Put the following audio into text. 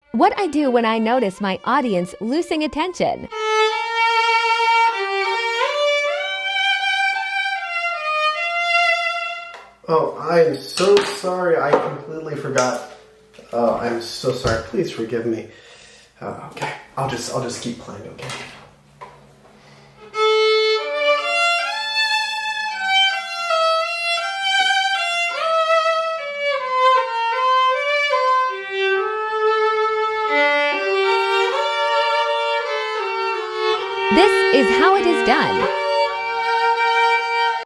What I do when I notice my audience losing attention. Oh, I am so sorry. I completely forgot. I'm so sorry. Please forgive me. Okay, I'll just keep playing. Okay. This is how it is done.